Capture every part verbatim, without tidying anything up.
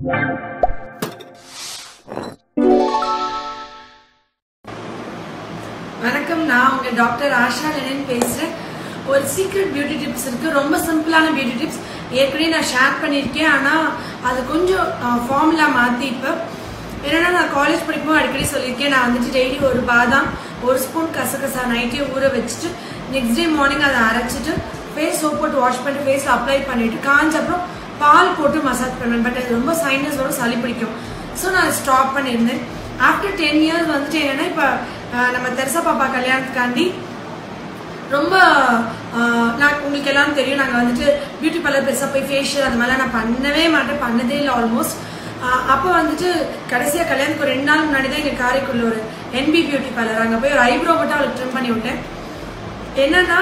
வணக்கம், நான் உங்க டாக்டர் ஆஷா லெனின் பேசுறேன். ஒரு சீக்ரெட் பியூட்டி டிப்ஸ் இருக்கு. ரொம்ப சிம்பிளான பியூட்டி டிப்ஸ் ஏற்கனவே நான் ஷேர் பண்ணியிருக்கேன். ஆனால் அது கொஞ்சம் ஃபார்முலா மாற்றி இப்போ என்னன்னா, நான் காலேஜ் படிக்கும்போது அடிக்கடி சொல்லியிருக்கேன். நான் வந்துட்டு டெய்லி ஒரு பாதாம் ஒரு ஸ்பூன் கசகசா நைட்டே ஊற வச்சுட்டு நெக்ஸ்ட் டே மார்னிங் அதை அரைச்சிட்டு ஃபேஸ் சோப் போட்டு வாஷ் பண்ணிட்டு ஃபேஸில் அப்ளை பண்ணிட்டு காஞ்ச அப்புறம் பால் போட்டு மசாஜ் பண்ணுவேன். பட் அது ரொம்ப சைனஸோட சளி பிடிக்கும். ஸோ நான் ஸ்டாப் பண்ணியிருந்தேன். ஆஃப்டர் டென் இயர்ஸ் வந்துட்டு என்னன்னா, இப்போ நம்ம தெரசா பாப்பா கல்யாணத்துக்காண்டி ரொம்ப நான் உங்களுக்கு எல்லாரும் தெரியும், நாங்கள் வந்துட்டு பியூட்டி பார்லர் பெருசாக போய் ஃபேஷியல் அந்த மாதிரிலாம் நான் பண்ணவே மாட்டேன், பண்ணதே இல்லை ஆல்மோஸ்ட். அப்போ வந்துட்டு கடைசியாக கல்யாணத்துக்கு ஒரு ரெண்டு நாள் முன்னாடி தான் எங்கள் காரைக்குள்ள ஒரு என்பி பியூட்டி பார்லர், அங்கே போய் ஒரு ஐப்ரோ மட்டும் அவளுக்கு ட்ரிம் பண்ணி விட்டேன். என்னன்னா,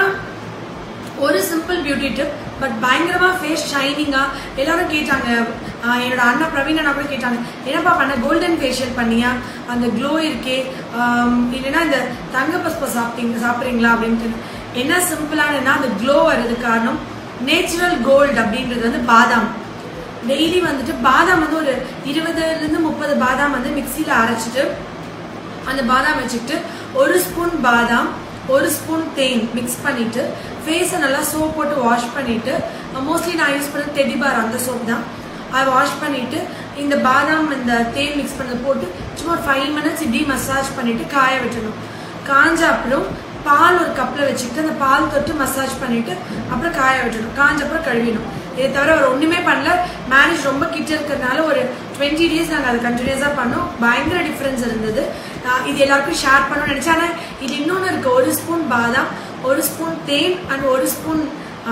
ஒரு சிம்பிள் பியூட்டி டிப், பட் பயங்கரமா ஃபேஸ் ஷைனிங்கா. எல்லாரும் கேட்டாங்க, என்னோட அண்ணா பிரவீன் அண்ணா கூட கேட்டாங்க, என்னப்பா பண்ண கோல்டன் ஃபேஷியல் பண்ணியா, அந்த க்ளோ இருக்கே, இல்லைன்னா இந்த தங்க பஸ்ப சாப்பிட்டீங்க சாப்பிட்றீங்களா அப்படின்ட்டு. என்ன சிம்பிளானா அந்த க்ளோ வர்றது காரணம் நேச்சுரல் கோல்டு அப்படின்றது வந்து பாதாம். டெய்லி வந்துட்டு பாதாம் வந்து ஒரு இருபதுல இருந்து முப்பது பாதாம் வந்து மிக்சியில அரைச்சிட்டு அந்த பாதாம் வச்சுக்கிட்டு ஒரு ஸ்பூன் பாதாம் ஒரு ஸ்பூன் தேன் மிக்ஸ் பண்ணிட்டு ஃபேஸை நல்லா சோப் போட்டு வாஷ் பண்ணிட்டு, மோஸ்ட்லி நான் யூஸ் பண்ண டெடி பார் அந்த சோப் தான், அதை வாஷ் பண்ணிட்டு இந்த பாதாம் இந்த தேன் மிக்ஸ் பண்ணதை போட்டு சும்மா ஒரு ஃபைவ் மினிட்ஸ் இப்படி மசாஜ் பண்ணிட்டு காய விட்டணும். காஞ்ச அப்புறம் பால் ஒரு கப்பில் வச்சுக்கிட்டு அந்த பால் தொட்டு மசாஜ் பண்ணிட்டு அப்புறம் காய விட்டணும். காஞ்ச அப்புறம் கழுவிடும். இதை தவிர அவர் ஒன்றுமே பண்ணல. மேரேஜ் ரொம்ப கிட்ட இருக்கிறதுனால ஒரு டுவெண்ட்டி டேஸ் நாங்கள் அதை கண்டினியூஸாக பண்ணோம். பயங்கர டிஃப்ரென்ஸ் இருந்தது. இது எல்லாருக்கும் ஷேர் பண்ணணும்னு நினச்சேன். ஆனால் இது இன்னொன்று இருக்குது. ஒரு ஸ்பூன் பாதாம் ஒரு ஸ்பூன் தேன் அண்ட் ஒரு spoon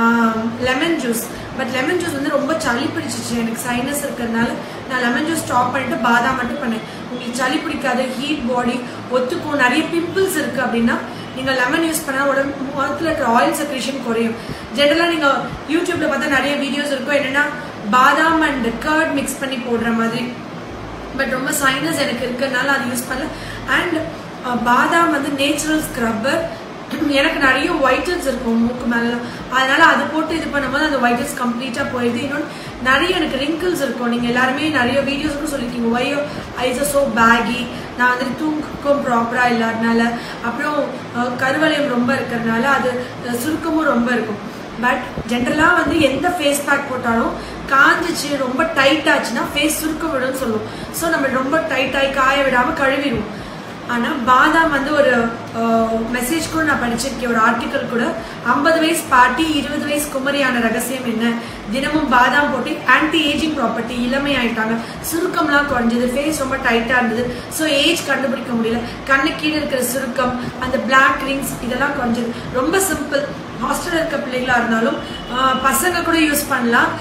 lemon juice. But lemon juice வந்து ரொம்ப சளி பிடிச்சிச்சு எனக்கு, சைனஸ் இருக்கிறதுனால நான் லெமன் ஜூஸ் ஸ்டாப் பண்ணிட்டு பாதாம் மட்டும் பண்ணேன். உங்களுக்கு சளி பிடிக்காது, ஹீட் பாடி ஒத்துக்கும், நிறைய பிம்பிள்ஸ் இருக்குது அப்படின்னா நீங்கள் லெமன் யூஸ் பண்ணால் உடம்பு முகத்தில் இருக்கிற ஆயில் செக்ரேஷன் குறையும். ஜென்ரலாக நீங்கள் யூடியூப்ல பார்த்தா நிறைய வீடியோஸ் இருக்கும், என்னென்னா பாதாம் அண்ட் கர்ட் மிக்ஸ் பண்ணி போடுற மாதிரி. பட் ரொம்ப சைனஸ் எனக்கு இருக்கிறதுனால அது யூஸ் பண்ணல. அண்ட் பாதாம் வந்து நேச்சுரல் ஸ்க்ரப்பர். எனக்கு நிறைய ஒயிட்டல்ஸ் இருக்கும் மூக்கு மேலாம், அதனால அதை போட்டு இது பண்ணும்போது அந்த ஒயிட்டல்ஸ் கம்ப்ளீட்டா போயிடுது. இன்னொன்று நிறைய எனக்கு ரிங்கிள்ஸ் இருக்கும். நீங்க எல்லாருமே நிறைய வீடியோஸ்க்கும் சொல்லிருக்கீங்க, why eyes are so baggy, நான் வந்துட்டு தூக்கம் ப்ராப்பரா இல்லாதனால, அப்புறம் கருவளையம் ரொம்ப இருக்கிறதுனால அது சுருக்கமும் ரொம்ப இருக்கும். பட் ஜென்ரலா வந்து எந்த ஃபேஸ் பேக் போட்டாலும் காஞ்சிச்சு ரொம்ப டைட் ஆச்சுன்னா ஃபேஸ் சுருக்க விடும்னு சொல்லுவோம். ஸோ நம்ம ரொம்ப டைட்டாகி காய விடாம கழுவிடுவோம். ஆனால் பாதாம் வந்து ஒரு மெசேஜ் கூட நான் படிச்சிருக்கேன், ஒரு ஆர்டிக்கல் கூட, ஐம்பது வயசு பாட்டி இருபது வயசு குமரியான ரகசியம் என்ன, தினமும் பாதாம் போட்டு ஆன்டி ஏஜிங் ப்ராப்பர்ட்டி, இளமை ஆயிட்டாங்க, சுருக்கம்லாம் குறைஞ்சது, ஃபேஸ் ரொம்ப டைட்டாக இருந்தது, ஸோ ஏஜ் கண்டுபிடிக்க முடியல, கண்ணு கீழே இருக்கிற சுருக்கம், அந்த பிளாக் ரிங்ஸ் இதெல்லாம் குறைஞ்சது. ரொம்ப சிம்பிள். ஹாஸ்டலில் இருக்க பிள்ளைங்களா இருந்தாலும் பசங்க கூட யூஸ் பண்ணலாம்.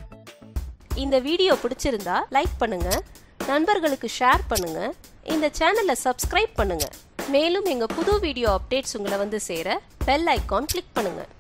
இந்த வீடியோ பிடிச்சிருந்தா லைக் பண்ணுங்க, நண்பர்களுக்கு ஷேர் பண்ணுங்க, இந்த சேனலை சப்ஸ்கிரைப் பண்ணுங்க. மேலும் எங்க புது வீடியோ அப்டேட்ஸ் உங்களை வந்து சேர பெல் ஐகான் கிளிக் பண்ணுங்க.